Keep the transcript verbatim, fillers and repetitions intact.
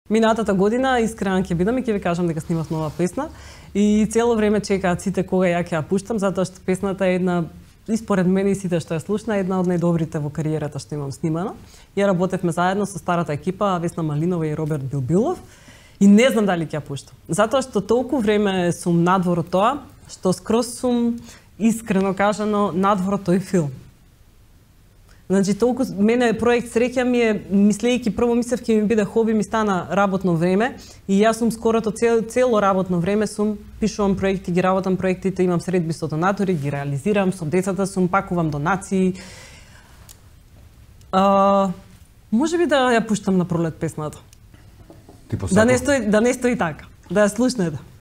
Минатата година, искрена ќе бидам и ќе ви кажам дека снимав нова песна и цело време чекаат сите кога ја ќе ја пуштам, затоа што песната е една, и според мене и сите што ја слушна, една од најдобрите во кариерата што имам снимана. Ја работевме заедно со старата екипа, Весна Малинова и Роберт Билбилов, и не знам дали ќе ја пуштам. Затоа што толку време сум надвор од тоа, што скроз сум, искрено кажано, надвор од тој филм. Значи, толку, мене проект Среќа ми е, мислејќи прво мислев ќе ми биде хоби, ми стана работно време и јас сум скорото цел, цело работно време сум пишувам проекти, ги работам проектите, имам средби со донатори, ги реализирам, со децата сум, пакувам донации. А, може би да ја пуштам на пролет песната. Ти да не стои, да не стои така, да ја слушнете.